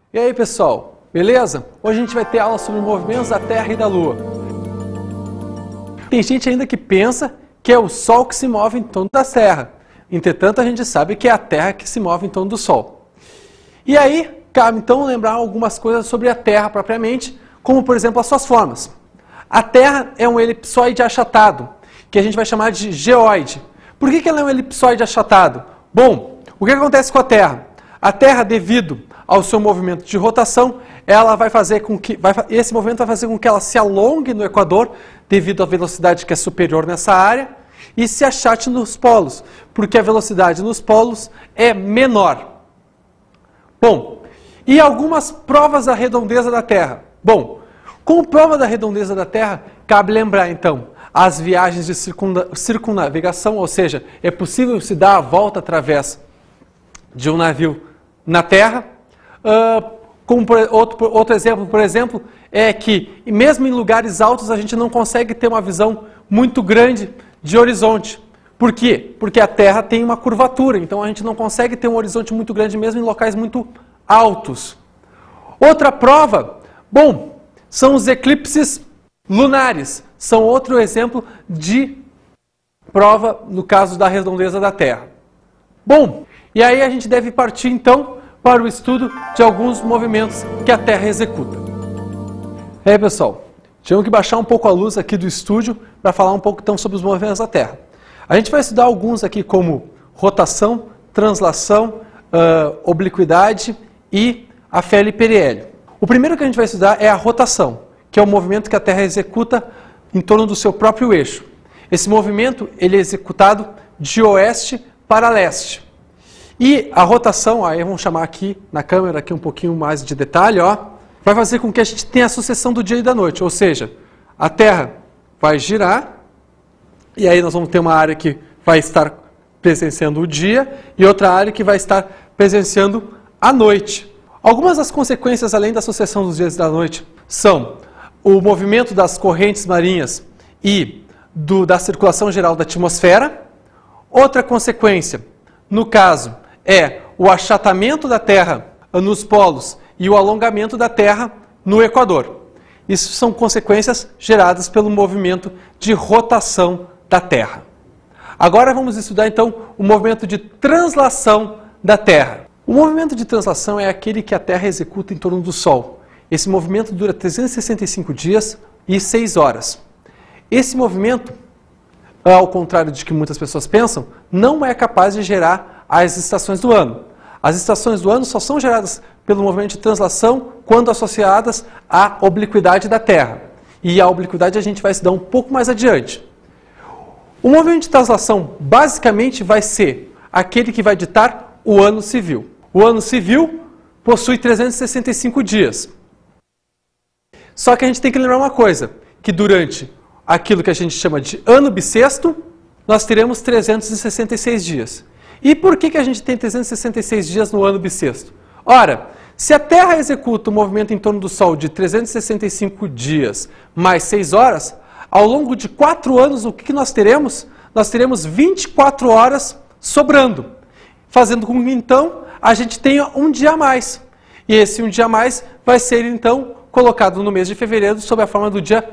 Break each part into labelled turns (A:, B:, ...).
A: E aí pessoal, beleza? Hoje a gente vai ter aula sobre movimentos da Terra e da Lua. Tem gente ainda que pensa que é o Sol que se move em torno da Terra. Entretanto, a gente sabe que é a Terra que se move em torno do Sol. E aí, cabe então lembrar algumas coisas sobre a Terra propriamente, como por exemplo as suas formas. A Terra é um elipsoide achatado, que a gente vai chamar de geóide. Por que ela é um elipsoide achatado? Bom, o que acontece com a Terra? A Terra, devido ao seu movimento de rotação, ela vai fazer com que esse movimento vai fazer com que ela se alongue no equador, devido à velocidade que é superior nessa área, e se achate nos polos, porque a velocidade nos polos é menor. Bom, e algumas provas da redondeza da Terra. Bom, como prova da redondeza da Terra, cabe lembrar então as viagens de circunnavegação, ou seja, é possível se dar a volta através de um navio na Terra. Como outro exemplo, por exemplo, é que mesmo em lugares altos a gente não consegue ter uma visão muito grande de horizonte. Por quê? Porque a Terra tem uma curvatura, então a gente não consegue ter um horizonte muito grande mesmo em locais muito altos. Outra prova, bom, são os eclipses lunares. São outro exemplo de prova no caso da redondeza da Terra. Bom, e aí a gente deve partir então para o estudo de alguns movimentos que a Terra executa. E aí pessoal, tivemos que baixar um pouco a luz aqui do estúdio para falar um pouco então sobre os movimentos da Terra. A gente vai estudar alguns aqui como rotação, translação, obliquidade e afélio e periélio. O primeiro que a gente vai estudar é a rotação, que é o movimento que a Terra executa em torno do seu próprio eixo. Esse movimento ele é executado de oeste para leste. E a rotação, aí vamos chamar aqui na câmera aqui um pouquinho mais de detalhe, ó, vai fazer com que a gente tenha a sucessão do dia e da noite. Ou seja, a Terra vai girar e aí nós vamos ter uma área que vai estar presenciando o dia e outra área que vai estar presenciando a noite. Algumas das consequências, além da sucessão dos dias e da noite, são o movimento das correntes marinhas e da circulação geral da atmosfera. Outra consequência, no caso, é o achatamento da Terra nos polos e o alongamento da Terra no equador. Isso são consequências geradas pelo movimento de rotação da Terra. Agora vamos estudar então o movimento de translação da Terra. O movimento de translação é aquele que a Terra executa em torno do Sol. Esse movimento dura 365 dias e 6 horas. Esse movimento, ao contrário de que muitas pessoas pensam, não é capaz de gerar as estações do ano. As estações do ano só são geradas pelo movimento de translação quando associadas à obliquidade da Terra. E a obliquidade a gente vai estudar um pouco mais adiante. O movimento de translação basicamente vai ser aquele que vai ditar o ano civil. O ano civil possui 365 dias. Só que a gente tem que lembrar uma coisa, que durante aquilo que a gente chama de ano bissexto, nós teremos 366 dias. E por que a gente tem 366 dias no ano bissexto? Ora, se a Terra executa o movimento em torno do Sol de 365 dias mais 6 horas, ao longo de 4 anos, o que nós teremos? Nós teremos 24 horas sobrando, fazendo com que então a gente tenha um dia a mais. E esse um dia a mais vai ser então colocado no mês de fevereiro sob a forma do dia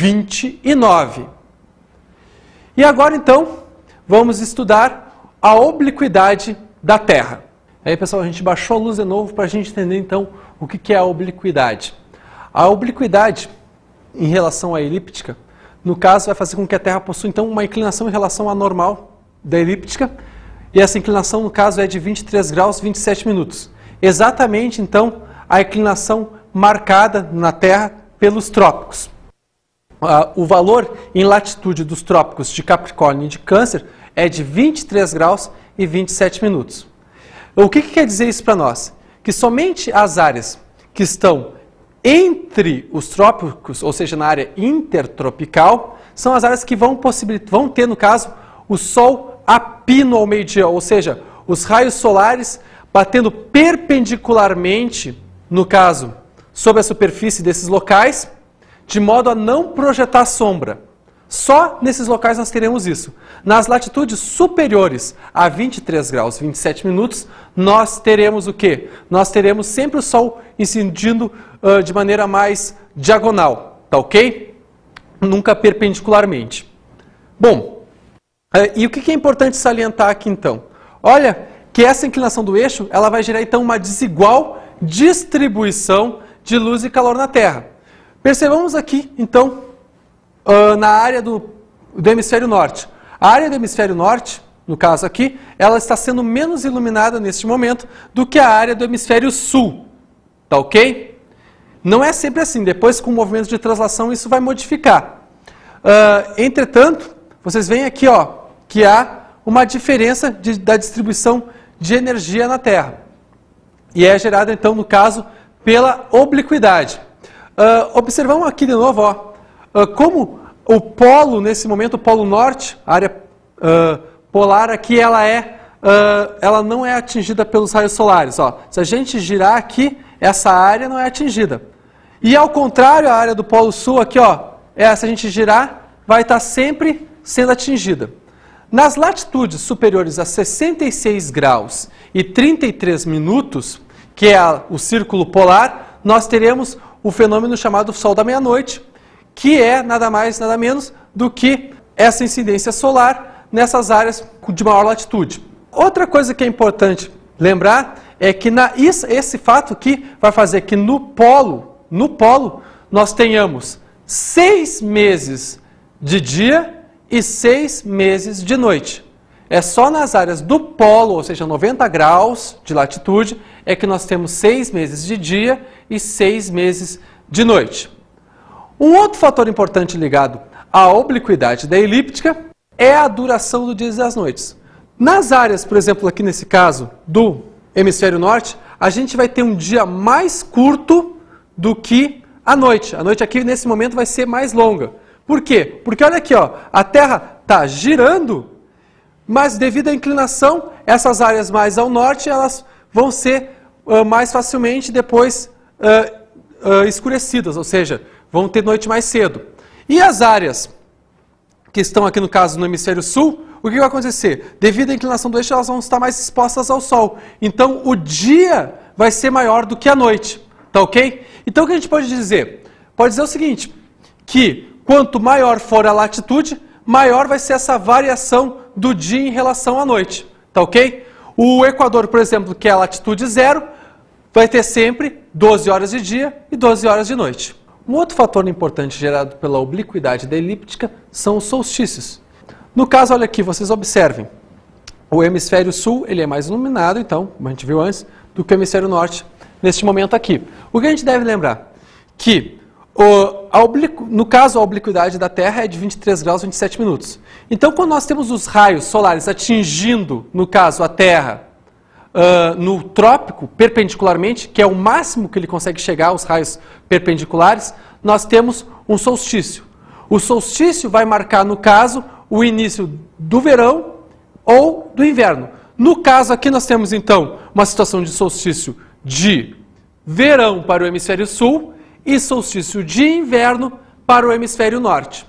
A: 29. E agora então, vamos estudar a obliquidade da Terra. Aí pessoal, a gente baixou a luz de novo para a gente entender então o que é a obliquidade. A obliquidade em relação à elíptica, no caso, vai fazer com que a Terra possua então uma inclinação em relação à normal da elíptica, e essa inclinação no caso é de 23 graus 27 minutos. Exatamente então a inclinação marcada na Terra pelos trópicos. O valor em latitude dos trópicos de Capricórnio e de Câncer é de 23 graus e 27 minutos. O que quer dizer isso para nós? Que somente as áreas que estão entre os trópicos, ou seja, na área intertropical, são as áreas que vão ter, no caso, o Sol a pino ao meio-dia, ou seja, os raios solares batendo perpendicularmente, no caso, sobre a superfície desses locais, de modo a não projetar sombra. Só nesses locais nós teremos isso. Nas latitudes superiores a 23 graus 27 minutos, nós teremos o quê? Nós teremos sempre o Sol incidindo de maneira mais diagonal, tá ok? Nunca perpendicularmente. Bom, e o que é importante salientar aqui então? Olha que essa inclinação do eixo, ela vai gerar então uma desigual distribuição de luz e calor na Terra. Percebamos aqui então na área do hemisfério norte. A área do hemisfério norte, no caso aqui, ela está sendo menos iluminada neste momento do que a área do hemisfério sul, tá ok? Não é sempre assim, depois com o movimento de translação isso vai modificar. Entretanto, vocês veem aqui que há uma diferença da distribuição de energia na Terra. E é gerada então, no caso, pela obliquidade. Observamos aqui de novo, como o polo, nesse momento, o polo norte, a área polar aqui, ela não é atingida pelos raios solares. Se a gente girar aqui, essa área não é atingida. E ao contrário, a área do polo sul aqui, se a gente girar, vai estar sempre sendo atingida. Nas latitudes superiores a 66 graus e 33 minutos, que é o círculo polar, nós teremos o fenômeno chamado Sol da meia-noite, que é nada mais, nada menos do que essa incidência solar nessas áreas de maior latitude. Outra coisa que é importante lembrar é que esse fato aqui vai fazer que no polo, nós tenhamos 6 meses de dia e 6 meses de noite. É só nas áreas do polo, ou seja, 90 graus de latitude, é que nós temos 6 meses de dia e 6 meses de noite. Um outro fator importante ligado à obliquidade da elíptica é a duração do dia e das noites. Nas áreas, por exemplo, aqui nesse caso do hemisfério norte, a gente vai ter um dia mais curto do que a noite. A noite aqui, nesse momento, vai ser mais longa. Por quê? Porque olha aqui, a Terra está girando, mas devido à inclinação, essas áreas mais ao norte, elas vão ser mais facilmente depois escurecidas, ou seja, vão ter noite mais cedo. E as áreas que estão aqui, no caso, no hemisfério sul, o que vai acontecer? Devido à inclinação do eixo, elas vão estar mais expostas ao sol. Então, o dia vai ser maior do que a noite, tá ok? Então, o que a gente pode dizer? Pode dizer o seguinte, que quanto maior for a latitude, maior vai ser essa variação do dia em relação à noite, tá ok? O Equador, por exemplo, que é a latitude 0, vai ter sempre 12 horas de dia e 12 horas de noite. Um outro fator importante gerado pela obliquidade da elíptica são os solstícios. No caso, olha aqui, vocês observem, o hemisfério sul ele é mais iluminado, então, como a gente viu antes, do que o hemisfério norte neste momento aqui. O que a gente deve lembrar? Que no caso, a obliquidade da Terra é de 23 graus e 27 minutos. Então, quando nós temos os raios solares atingindo, no caso, a Terra, no trópico, perpendicularmente, que é o máximo que ele consegue chegar, os raios perpendiculares, nós temos um solstício. O solstício vai marcar, no caso, o início do verão ou do inverno. No caso aqui, nós temos, então, uma situação de solstício de verão para o hemisfério sul e solstício de inverno para o hemisfério norte.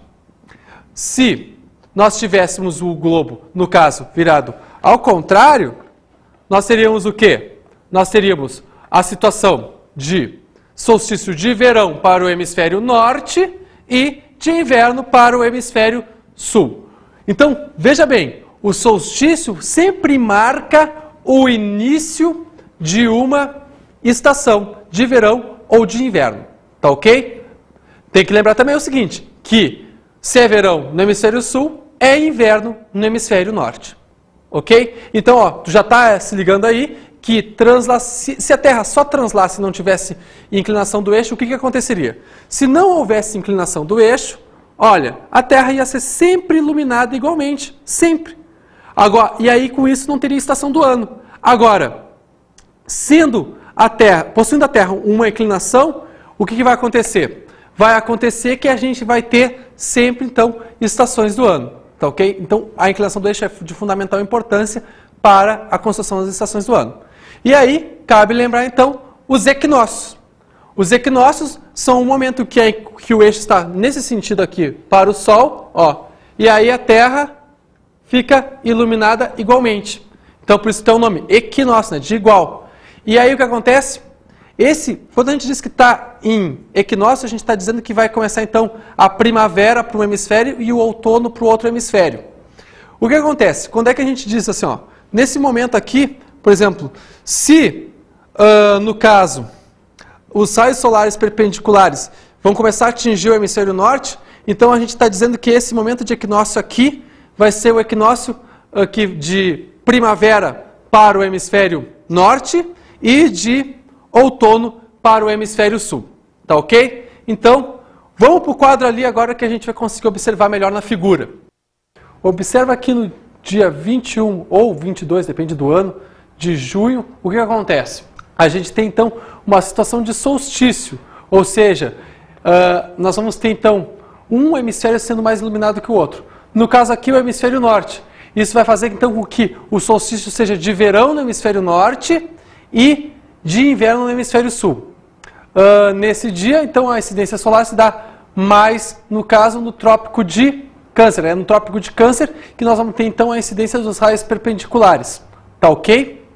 A: Se nós tivéssemos o globo, no caso, virado ao contrário, nós teríamos o quê? Nós teríamos a situação de solstício de verão para o hemisfério norte e de inverno para o hemisfério sul. Então, veja bem, o solstício sempre marca o início de uma estação de verão ou de inverno. Tá ok? Tem que lembrar também o seguinte, que se é verão no hemisfério sul, é inverno no hemisfério norte. Ok? Então, tu já está se ligando aí que se a Terra só translasse e não tivesse inclinação do eixo, o que aconteceria? Se não houvesse inclinação do eixo, olha, a Terra ia ser sempre iluminada igualmente, sempre. Agora, e aí com isso não teria estação do ano. Agora, possuindo a Terra uma inclinação, o que vai acontecer? Vai acontecer que a gente vai ter sempre, então, estações do ano. Tá ok? Então, a inclinação do eixo é de fundamental importância para a construção das estações do ano. E aí, cabe lembrar, então, os equinócios. Os equinócios são o momento que o eixo está nesse sentido aqui para o Sol, ó, e aí a Terra fica iluminada igualmente. Então, por isso tem o nome equinócio, né, de igual. E aí o que acontece? Quando a gente diz que está em equinócio, a gente está dizendo que vai começar então a primavera para um hemisfério e o outono para o outro hemisfério. O que acontece? Quando é que a gente diz assim, ó, nesse momento aqui, por exemplo, se no caso os raios solares perpendiculares vão começar a atingir o hemisfério norte, então a gente está dizendo que esse momento de equinócio aqui vai ser o equinócio aqui de primavera para o hemisfério norte e de outono para o hemisfério sul. Tá ok? Então, vamos para o quadro ali agora que a gente vai conseguir observar melhor na figura. Observa aqui no dia 21 ou 22, depende do ano, de junho, o que acontece? A gente tem então uma situação de solstício, ou seja, nós vamos ter então um hemisfério sendo mais iluminado que o outro. No caso aqui, o hemisfério norte. Isso vai fazer então com que o solstício seja de verão no hemisfério norte e de inverno no hemisfério sul. Nesse dia, então, a incidência solar se dá mais, no caso, no trópico de Câncer. É no trópico de Câncer que nós vamos ter então a incidência dos raios perpendiculares. Tá ok?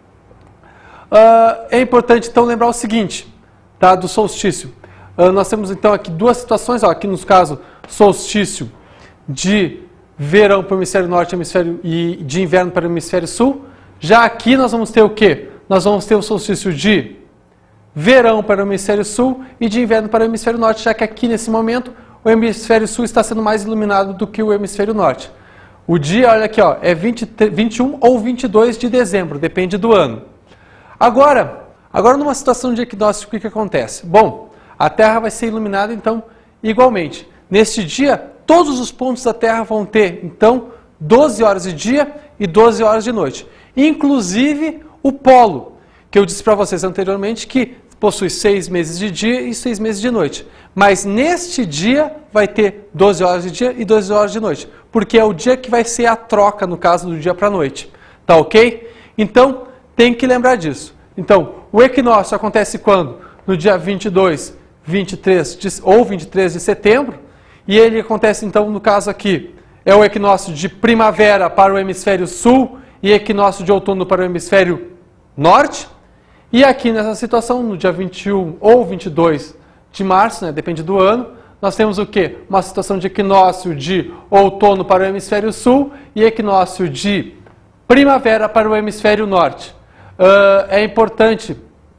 A: É importante então lembrar o seguinte, tá, do solstício. Nós temos então aqui duas situações, ó, aqui no caso solstício de verão para o hemisfério norte e de inverno para o hemisfério sul. Já aqui nós vamos ter o quê? Nós vamos ter o solstício de verão para o hemisfério sul e de inverno para o hemisfério norte, já que aqui nesse momento o hemisfério sul está sendo mais iluminado do que o hemisfério norte. O dia, olha aqui, ó, é 21 ou 22 de dezembro, depende do ano. Agora numa situação de equinócio, o que acontece? Bom, a Terra vai ser iluminada então igualmente. Neste dia, todos os pontos da Terra vão ter então 12 horas de dia e 12 horas de noite. Inclusive o polo, que eu disse para vocês anteriormente que possui 6 meses de dia e 6 meses de noite. Mas neste dia vai ter 12 horas de dia e 12 horas de noite, porque é o dia que vai ser a troca, no caso do dia para a noite. Tá ok? Então, tem que lembrar disso. Então, o equinócio acontece quando? No dia 22, 23 ou 23 de setembro, e ele acontece então, no caso aqui, é o equinócio de primavera para o hemisfério sul e equinócio de outono para o hemisfério norte. E aqui nessa situação, no dia 21 ou 22 de março, né, depende do ano, nós temos o quê? Uma situação de equinócio de outono para o hemisfério sul e equinócio de primavera para o hemisfério norte. É importante,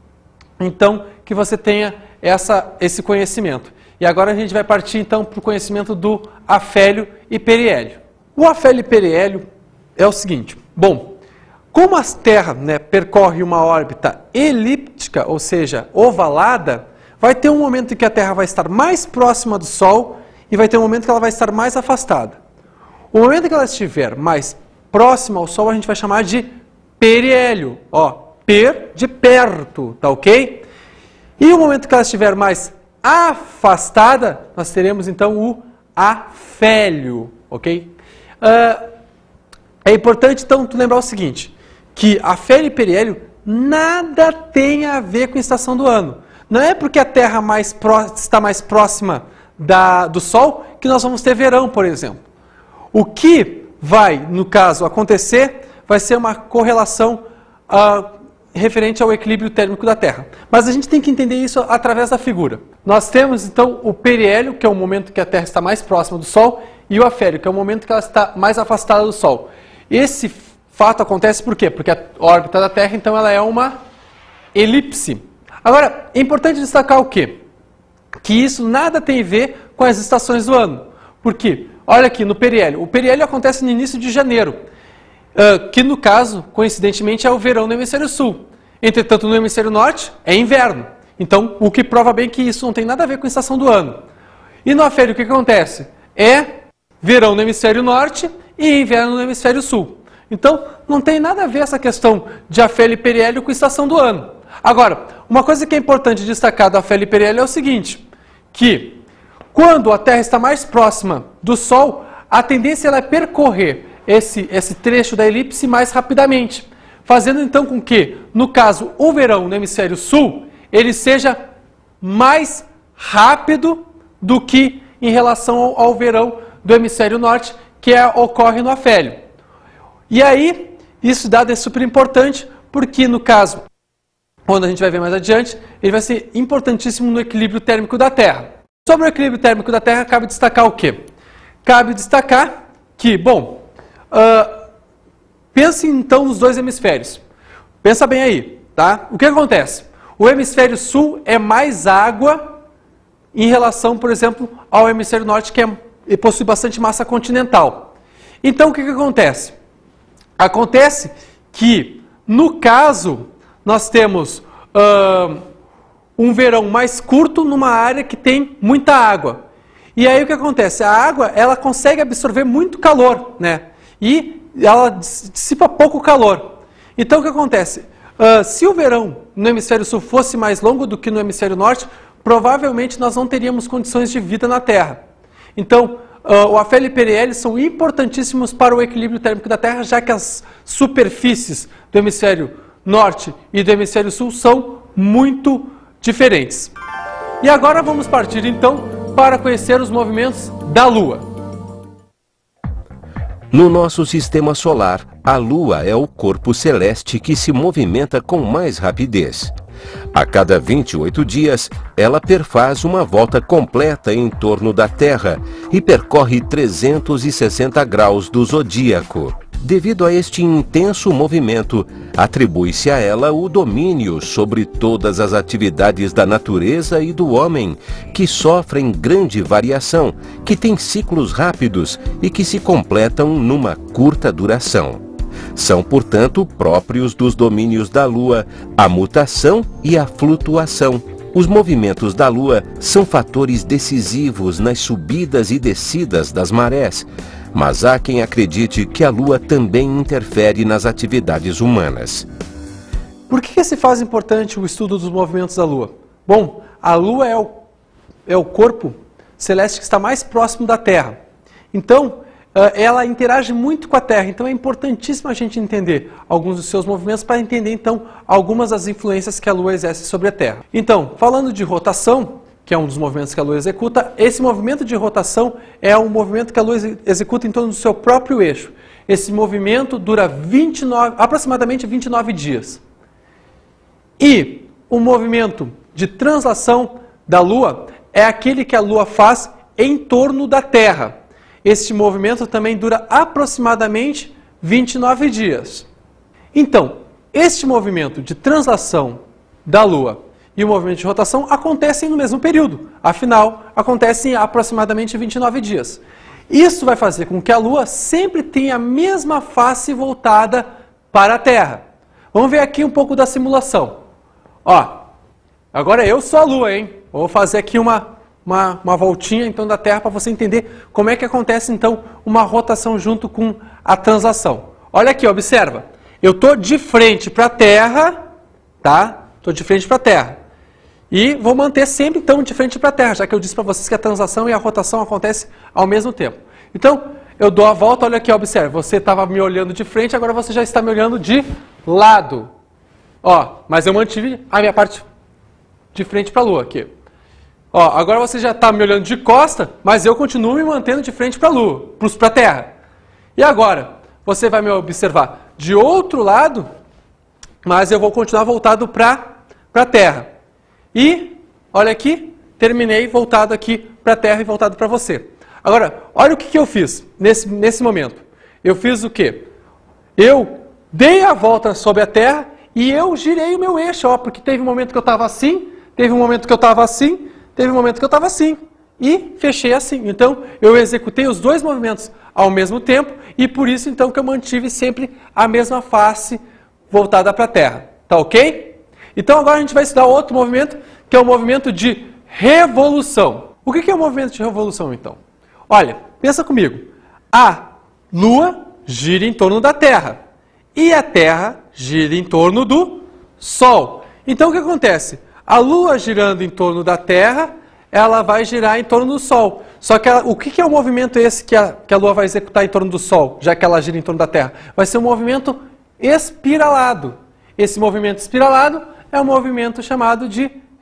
A: então, que você tenha esse conhecimento. E agora a gente vai partir, então, para o conhecimento do afélio e periélio. O afélio e periélio é o seguinte. Bom, como a Terra, né, percorre uma órbita elíptica, ou seja, ovalada, vai ter um momento em que a Terra vai estar mais próxima do Sol e vai ter um momento que ela vai estar mais afastada. O momento que ela estiver mais próxima ao Sol a gente vai chamar de periélio. Ó, per de perto, tá ok? E o momento que ela estiver mais afastada, nós teremos então o afélio, ok? É importante então tu lembrar o seguinte, que afélio e periélio nada tem a ver com a estação do ano. Não é porque a Terra está mais próxima do Sol que nós vamos ter verão, por exemplo. O que vai, no caso, acontecer vai ser uma correlação referente ao equilíbrio térmico da Terra. Mas a gente tem que entender isso através da figura. Nós temos, então, o periélio, que é o momento que a Terra está mais próxima do Sol, e o afélio, que é o momento que ela está mais afastada do Sol. Esse fato acontece por quê? Porque a órbita da Terra, então, ela é uma elipse. Agora, é importante destacar o quê? Que isso nada tem a ver com as estações do ano. Por quê? Olha aqui, no periélio. O periélio acontece no início de janeiro, que no caso, coincidentemente, é o verão no hemisfério sul. Entretanto, no hemisfério norte é inverno. Então, o que prova bem que isso não tem nada a ver com a estação do ano. E no afélio, o que acontece? É verão no hemisfério norte e inverno no hemisfério sul. Então, não tem nada a ver essa questão de afélio e periélio com a estação do ano. Agora, uma coisa que é importante destacar do afélio e periélio é o seguinte, que quando a Terra está mais próxima do Sol, a tendência é percorrer esse trecho da elipse mais rapidamente, fazendo então com que, no caso, o verão no hemisfério sul, ele seja mais rápido do que em relação ao verão do hemisfério norte, que ocorre no afélio. E aí, esse dado é super importante, porque no caso, quando a gente vai ver mais adiante, ele vai ser importantíssimo no equilíbrio térmico da Terra. Sobre o equilíbrio térmico da Terra, cabe destacar o quê? Cabe destacar que, bom, pense então nos dois hemisférios. Pensa bem aí, tá? O que acontece? O hemisfério sul é mais água em relação, por exemplo, ao hemisfério norte, que possui bastante massa continental. Então, o que acontece? Acontece que, no caso, nós temos um verão mais curto numa área que tem muita água. E aí o que acontece? A água, ela consegue absorver muito calor, né? E ela dissipa pouco calor. Então o que acontece? Se o verão no hemisfério sul fosse mais longo do que no hemisfério norte, provavelmente nós não teríamos condições de vida na Terra. Então, o afélio e periélio são importantíssimos para o equilíbrio térmico da Terra, já que as superfícies do hemisfério norte e do hemisfério sul são muito diferentes. E agora vamos partir então para conhecer os movimentos da Lua.
B: No nosso sistema solar, a Lua é o corpo celeste que se movimenta com mais rapidez. A cada 28 dias, ela perfaz uma volta completa em torno da Terra e percorre 360 graus do zodíaco. Devido a este intenso movimento, atribui-se a ela o domínio sobre todas as atividades da natureza e do homem, que sofrem grande variação, que têm ciclos rápidos e que se completam numa curta duração. São, portanto, próprios dos domínios da Lua a mutação e a flutuação. Os movimentos da Lua são fatores decisivos nas subidas e descidas das marés, mas há quem acredite que a Lua também interfere nas atividades humanas.
A: Por que se faz importante o estudo dos movimentos da Lua? Bom, a Lua é o corpo celeste que está mais próximo da Terra. Então, ela interage muito com a Terra. Então, é importantíssimo a gente entender alguns dos seus movimentos para entender, então, algumas das influências que a Lua exerce sobre a Terra. Então, falando de rotação, que é um dos movimentos que a Lua executa, esse movimento de rotação é um movimento que a Lua executa em torno do seu próprio eixo. Esse movimento dura aproximadamente 29 dias. E o movimento de translação da Lua é aquele que a Lua faz em torno da Terra. Este movimento também dura aproximadamente 29 dias. Então, este movimento de translação da Lua e o movimento de rotação acontecem no mesmo período. Afinal, acontecem em aproximadamente 29 dias. Isso vai fazer com que a Lua sempre tenha a mesma face voltada para a Terra. Vamos ver aqui um pouco da simulação. Ó, agora eu sou a Lua, hein? Vou fazer aqui uma voltinha então da Terra para você entender como é que acontece então uma rotação junto com a translação. Olha aqui, observa. Eu estou de frente para a Terra, tá? Estou de frente para a Terra. E vou manter sempre então de frente para a Terra, já que eu disse para vocês que a translação e a rotação acontecem ao mesmo tempo. Então, eu dou a volta, olha aqui, observa. Você estava me olhando de frente, agora você já está me olhando de lado. Ó, mas eu mantive a minha parte de frente para a Lua aqui. Ó, agora você já está me olhando de costa, mas eu continuo me mantendo de frente para a Lua, para a Terra. E agora, você vai me observar de outro lado, mas eu vou continuar voltado para a Terra. E, olha aqui, terminei voltado aqui para a Terra e voltado para você. Agora, olha o que eu fiz nesse momento. Eu fiz o quê? Eu dei a volta sobre a Terra e eu girei o meu eixo, ó, porque teve um momento que eu estava assim, teve um momento que eu estava assim, teve um momento que eu estava assim. E fechei assim. Então, eu executei os dois movimentos ao mesmo tempo e por isso, então, que eu mantive sempre a mesma face voltada para a Terra. Tá ok? Então, agora a gente vai estudar outro movimento, que é o movimento de revolução. O que é o movimento de revolução, então? Olha, pensa comigo. A Lua gira em torno da Terra e a Terra gira em torno do Sol. Então, o que acontece? A Lua girando em torno da Terra, ela vai girar em torno do Sol. Só que o que é o movimento esse que a Lua vai executar em torno do Sol, já que ela gira em torno da Terra? Vai ser um movimento espiralado. Esse movimento espiralado é um movimento chamado de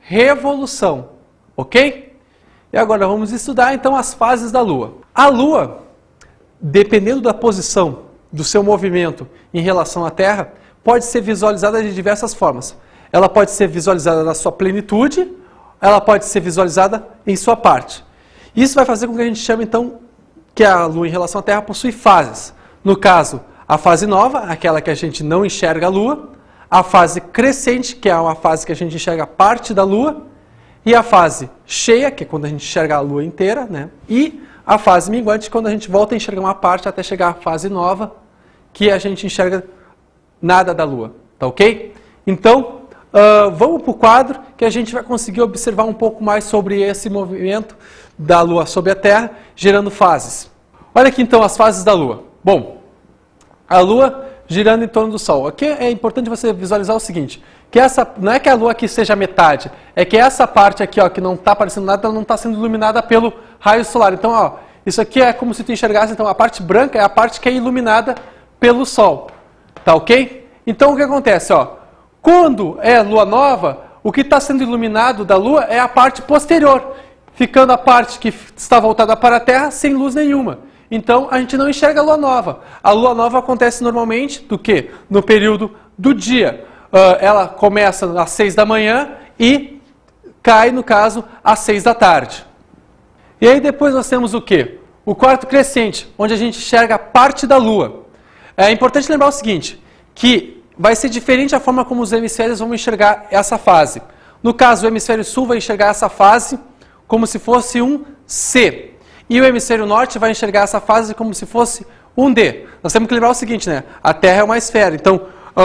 A: revolução, ok? E agora vamos estudar então as fases da Lua. A Lua, dependendo da posição do seu movimento em relação à Terra, pode ser visualizada de diversas formas. Ela pode ser visualizada na sua plenitude, ela pode ser visualizada em sua parte. Isso vai fazer com que a gente chame então que a Lua em relação à Terra possui fases. No caso, a fase nova, aquela que a gente não enxerga a Lua, a fase crescente, que é uma fase que a gente enxerga parte da Lua, e a fase cheia, que é quando a gente enxerga a Lua inteira, né? E a fase minguante, quando a gente volta a enxergar uma parte até chegar à fase nova, que a gente enxerga nada da Lua, tá ok? Então, vamos para o quadro que a gente vai conseguir observar um pouco mais sobre esse movimento da Lua sobre a Terra, gerando fases. Olha aqui então as fases da Lua. Bom, a Lua girando em torno do Sol. Aqui é importante você visualizar o seguinte, que não é que a Lua aqui seja metade, é que essa parte aqui, ó, que não está aparecendo nada, ela não está sendo iluminada pelo raio solar. Então, ó, isso aqui é como se tu enxergasse, então a parte branca é a parte que é iluminada pelo Sol. Tá ok? Então o que acontece, ó? Quando é Lua nova, o que está sendo iluminado da Lua é a parte posterior, ficando a parte que está voltada para a Terra sem luz nenhuma. Então a gente não enxerga a Lua nova. A Lua nova acontece normalmente do quê? No período do dia. Ela começa às 6 da manhã e cai, no caso, às 6 da tarde. E aí depois nós temos o quê? O quarto crescente, onde a gente enxerga parte da Lua. É importante lembrar o seguinte, que vai ser diferente a forma como os hemisférios vão enxergar essa fase. No caso, o hemisfério sul vai enxergar essa fase como se fosse um C. E o hemisfério norte vai enxergar essa fase como se fosse um D. Nós temos que lembrar o seguinte, né? A Terra é uma esfera, então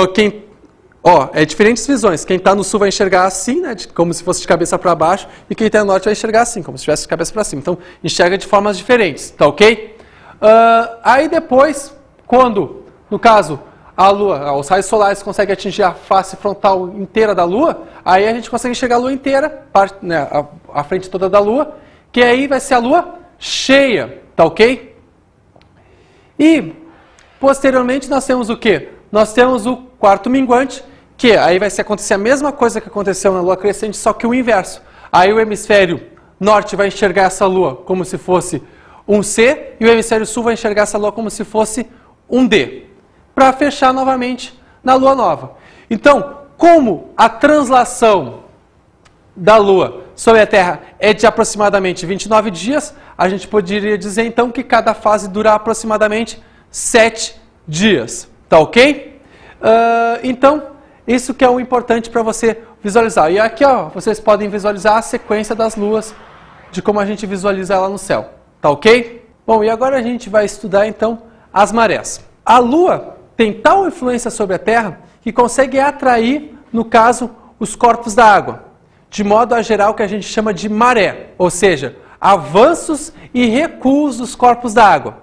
A: é diferentes visões. Quem está no sul vai enxergar assim, né? Como se fosse de cabeça para baixo, e quem está no norte vai enxergar assim, como se estivesse de cabeça para cima. Então, enxerga de formas diferentes, tá ok? Aí depois, quando, no caso, a Lua, os raios solares conseguem atingir a face frontal inteira da Lua, aí a gente consegue enxergar a Lua inteira, né, a frente toda da Lua, que aí vai ser a Lua cheia, tá ok? E, posteriormente, nós temos o quê? Nós temos o quarto minguante, que aí vai acontecer a mesma coisa que aconteceu na Lua crescente, só que o inverso. Aí o hemisfério norte vai enxergar essa Lua como se fosse um C, e o hemisfério sul vai enxergar essa Lua como se fosse um D, para fechar novamente na Lua nova. Então, como a translação da Lua sobre a Terra é de aproximadamente 29 dias, a gente poderia dizer então que cada fase dura aproximadamente 7 dias. Tá ok? Então, isso que é o importante para você visualizar. E aqui, ó, vocês podem visualizar a sequência das luas, de como a gente visualiza ela no céu. Tá ok? Bom, e agora a gente vai estudar então as marés. A Lua tem tal influência sobre a Terra que consegue atrair, no caso, os corpos da água, de modo a gerar o que a gente chama de maré, ou seja, avanços e recuos dos corpos da água.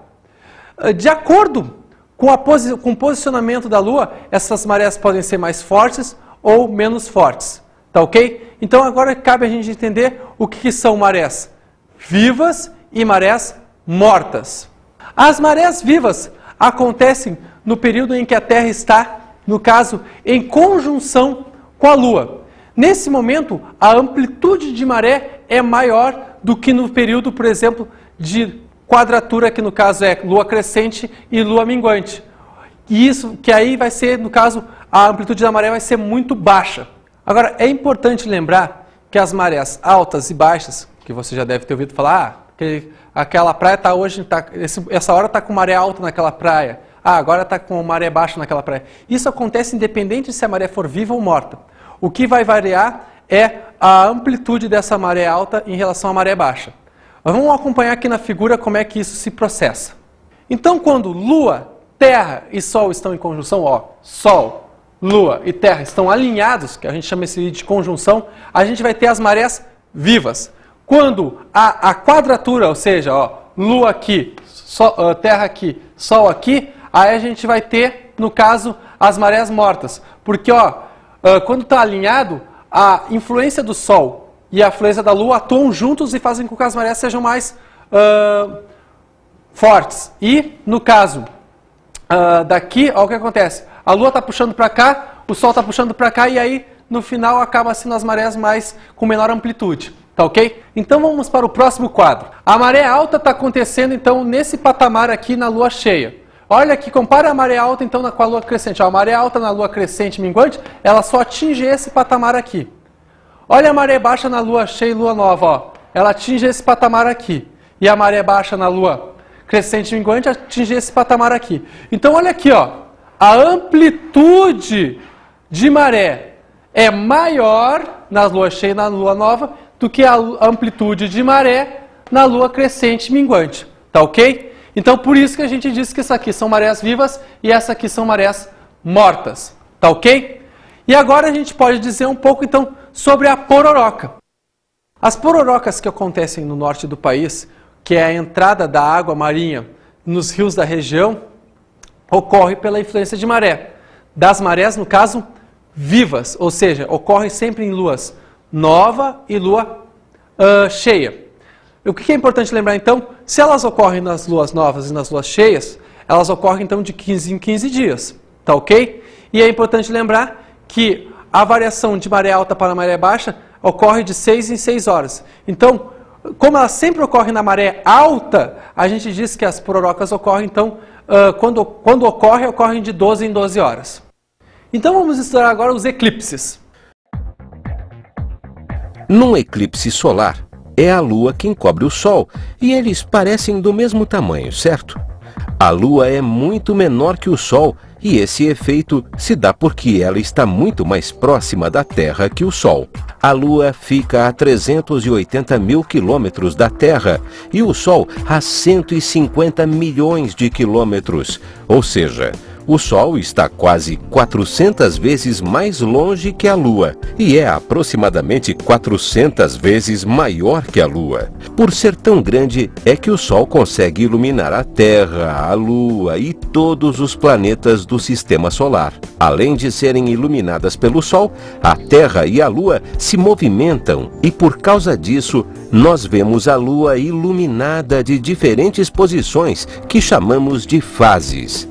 A: De acordo com o posicionamento da Lua, essas marés podem ser mais fortes ou menos fortes, tá ok? Então agora cabe a gente entender o que são marés vivas e marés mortas. As marés vivas acontecem no período em que a Terra está, no caso, em conjunção com a Lua. Nesse momento, a amplitude de maré é maior do que no período, por exemplo, de quadratura, que no caso é Lua crescente e Lua minguante. E isso que aí vai ser, no caso, a amplitude da maré vai ser muito baixa. Agora, é importante lembrar que as marés altas e baixas, que você já deve ter ouvido falar, aquela praia está hoje, essa hora está com maré alta naquela praia, agora está com maré baixa naquela praia. Isso acontece independente se a maré for viva ou morta. O que vai variar é a amplitude dessa maré alta em relação à maré baixa. Mas vamos acompanhar aqui na figura como é que isso se processa. Então, quando Lua, Terra e Sol estão em conjunção, ó, Sol, Lua e Terra estão alinhados, que a gente chama isso de conjunção, a gente vai ter as marés vivas. Quando a quadratura, ou seja, ó, Lua aqui, Terra aqui, Sol aqui, aí a gente vai ter, no caso, as marés mortas. Porque, ó, quando está alinhado, a influência do Sol e a influência da Lua atuam juntos e fazem com que as marés sejam mais fortes. E, no caso daqui, ó, o que acontece? A Lua está puxando para cá, o Sol está puxando para cá, e aí, no final acaba sendo as marés com menor amplitude, tá ok? Então vamos para o próximo quadro. A maré alta está acontecendo então nesse patamar aqui na lua cheia. Olha aqui, compara a maré alta então com a lua crescente. A maré alta na lua crescente minguante, ela só atinge esse patamar aqui. Olha a maré baixa na lua cheia e lua nova, ó. Ela atinge esse patamar aqui. E a maré baixa na lua crescente minguante atinge esse patamar aqui. Então olha aqui, ó. A amplitude de maré é maior na lua cheia e na lua nova do que a amplitude de maré na lua crescente minguante. Tá ok? Então por isso que a gente diz que isso aqui são marés vivas e essa aqui são marés mortas. Tá ok? E agora a gente pode dizer um pouco então sobre a pororoca. As pororocas que acontecem no norte do país, que é a entrada da água marinha nos rios da região, ocorre pela influência de maré. Das marés, no caso, vivas, ou seja, ocorre sempre em luas nova e lua cheia. O que é importante lembrar então? Se elas ocorrem nas luas novas e nas luas cheias, elas ocorrem então de 15 em 15 dias, tá ok? E é importante lembrar que a variação de maré alta para maré baixa ocorre de 6 em 6 horas. Então, como ela sempre ocorre na maré alta, a gente diz que as pororocas ocorrem então, quando ocorrem de 12 em 12 horas. Então vamos estudar agora os eclipses.
B: Num eclipse solar, é a Lua quem cobre o Sol e eles parecem do mesmo tamanho, certo? A Lua é muito menor que o Sol e esse efeito se dá porque ela está muito mais próxima da Terra que o Sol. A Lua fica a 380 mil quilômetros da Terra e o Sol a 150 milhões de quilômetros, ou seja, o Sol está quase 400 vezes mais longe que a Lua e é aproximadamente 400 vezes maior que a Lua. Por ser tão grande, é que o Sol consegue iluminar a Terra, a Lua e todos os planetas do Sistema Solar. Além de serem iluminadas pelo Sol, a Terra e a Lua se movimentam e por causa disso, nós vemos a Lua iluminada de diferentes posições que chamamos de fases.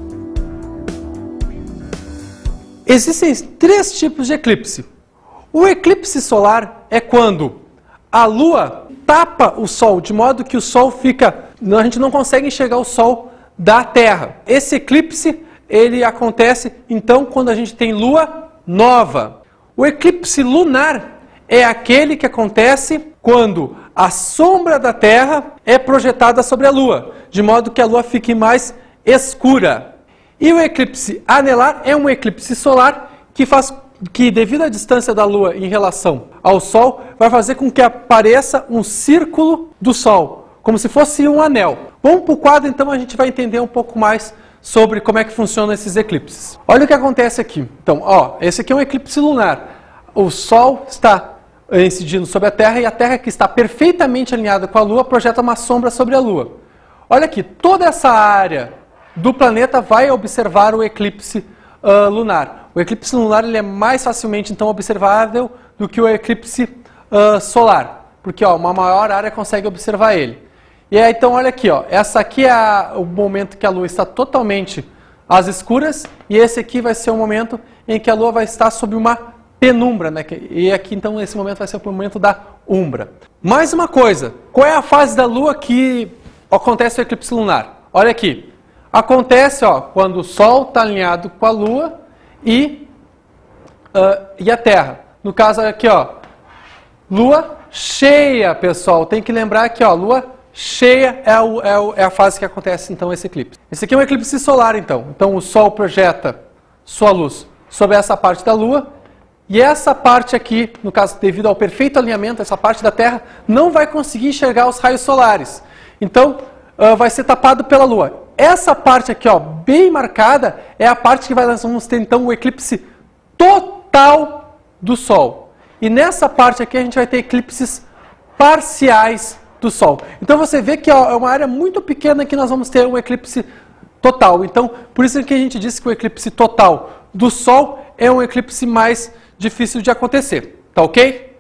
A: Existem 3 tipos de eclipse. O eclipse solar é quando a Lua tapa o Sol, de modo que o Sol fica... A gente não consegue enxergar o Sol da Terra. Esse eclipse, ele acontece, então, quando a gente tem Lua nova. O eclipse lunar é aquele que acontece quando a sombra da Terra é projetada sobre a Lua, de modo que a Lua fique mais escura. E o eclipse anelar é um eclipse solar que devido à distância da Lua em relação ao Sol, vai fazer com que apareça um círculo do Sol, como se fosse um anel. Vamos para o quadro, então a gente vai entender um pouco mais sobre como é que funcionam esses eclipses. Olha o que acontece aqui. Então, ó, esse aqui é um eclipse lunar. O Sol está incidindo sobre a Terra e a Terra, que está perfeitamente alinhada com a Lua, projeta uma sombra sobre a Lua. Olha aqui, toda essa área do planeta vai observar o eclipse lunar. O eclipse lunar ele é mais facilmente então observável do que o eclipse solar, porque ó, uma maior área consegue observar ele. E aí, então olha aqui, ó, essa aqui é o momento que a Lua está totalmente às escuras e esse aqui vai ser o momento em que a Lua vai estar sob uma penumbra, né? E aqui então esse momento vai ser o momento da umbra. Mais uma coisa, qual é a fase da Lua que acontece o eclipse lunar? Olha aqui. Acontece ó, quando o Sol está alinhado com a Lua e a Terra. No caso aqui, ó, Lua cheia, pessoal. Tem que lembrar que ó, Lua cheia é a fase que acontece então esse eclipse. Esse aqui é um eclipse solar então. Então o Sol projeta sua luz sobre essa parte da Lua e essa parte aqui, no caso devido ao perfeito alinhamento, essa parte da Terra não vai conseguir enxergar os raios solares. Então vai ser tapado pela Lua. Essa parte aqui, ó, bem marcada, é a parte que nós vamos ter então o eclipse total do Sol. E nessa parte aqui a gente vai ter eclipses parciais do Sol. Então você vê que ó, é uma área muito pequena que nós vamos ter um eclipse total. Então, por isso que a gente disse que o eclipse total do Sol é um eclipse mais difícil de acontecer. Tá ok?